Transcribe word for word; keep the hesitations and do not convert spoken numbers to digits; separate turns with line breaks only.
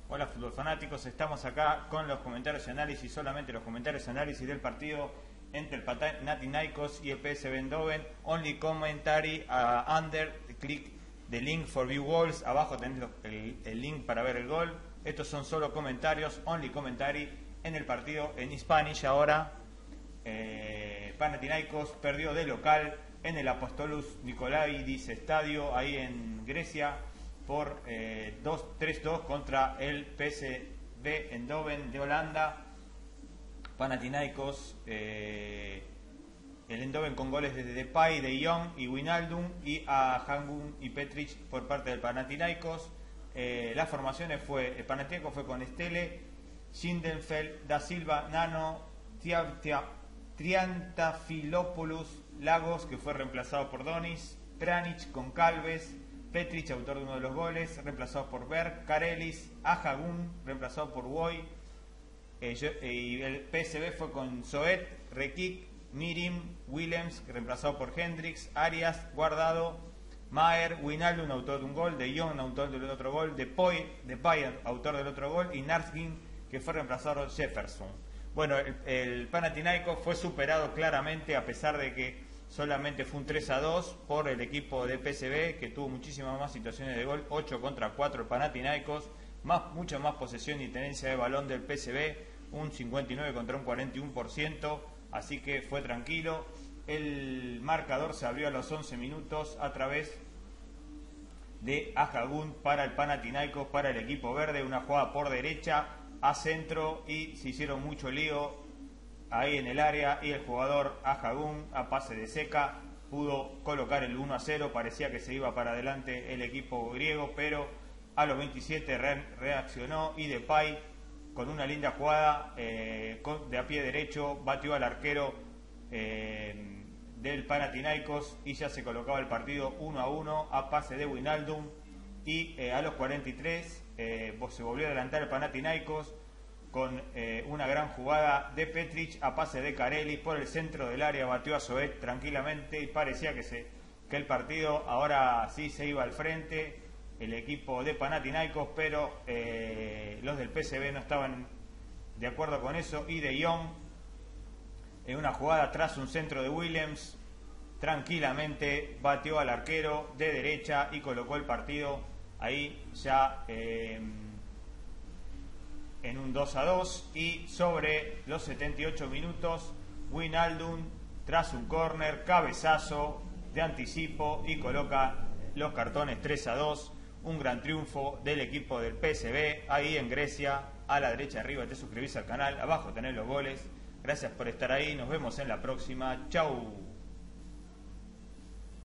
Hola fútbol fanáticos, estamos acá con los comentarios y análisis, solamente los comentarios y análisis del partido entre el Panathinaikos y el P S V Eindhoven. Only commentary uh, under, click the link for view goals. Abajo tenés el, el link para ver el gol. Estos son solo comentarios, only commentary en el partido en Spanish. Ahora eh, Panathinaikos perdió de local en el Apostolus Nikolaidis Estadio, ahí en Grecia, por eh, tres dos contra el P S V Eindhoven de Holanda. Panathinaikos, eh, el Eindhoven con goles de Depay, De Jong y Wijnaldum, y a Hangun y Petric por parte del Panathinaikos. Eh, las formaciones fue, el Panathinaikos fue con Stele, Schindenfeld, Da Silva, Nano, Triantafylopoulos, Lagos, que fue reemplazado por Donis, Pjanic con Calves, Petric, autor de uno de los goles, reemplazado por Berg, Karelis, Ahagun, reemplazado por Woy, eh, yo, eh, y el P S V fue con Zoet, Rekik, Mirim, Willems, reemplazado por Hendricks, Arias, Guardado, Maher, Wijnaldum, autor de un gol, De Jong, autor del otro gol, Depay, Depay, autor del otro gol, y Narsgin, que fue reemplazado por Jefferson. Bueno, el, el Panathinaikos fue superado claramente, a pesar de que solamente fue un tres a dos por el equipo de P S V, que tuvo muchísimas más situaciones de gol, ocho contra cuatro el Panathinaikos, más, mucha más posesión y tenencia de balón del P S V, un cincuenta y nueve contra un cuarenta y uno por ciento, así que fue tranquilo. El marcador se abrió a los once minutos a través de Ahagun para el Panathinaikos, para el equipo verde, una jugada por derecha a centro y se hicieron mucho lío ahí en el área, y el jugador Ahagun, a pase de seca, pudo colocar el uno a cero. Parecía que se iba para adelante el equipo griego, pero a los veintisiete re reaccionó, y Depay, con una linda jugada eh, con, de a pie derecho, batió al arquero eh, del Panathinaikos, y ya se colocaba el partido uno a uno a pase de Wijnaldum. Y eh, a los cuarenta y tres eh, se volvió a adelantar el Panathinaikos con eh, una gran jugada de Petric a pase de Karelis por el centro del área, batió a Zoet tranquilamente, y parecía que, se, que el partido ahora sí se iba al frente, el equipo de Panathinaikos, pero eh, los del P S V no estaban de acuerdo con eso, y De Jong, en una jugada tras un centro de Willems, tranquilamente batió al arquero de derecha y colocó el partido ahí ya eh, en un dos a dos. Y sobre los setenta y ocho minutos, Wijnaldum, tras un córner, cabezazo de anticipo, y coloca los cartones tres a dos. Un gran triunfo del equipo del P S V ahí en Grecia. A la derecha arriba te suscribís al canal, abajo tenés los goles. Gracias por estar ahí, nos vemos en la próxima. Chau.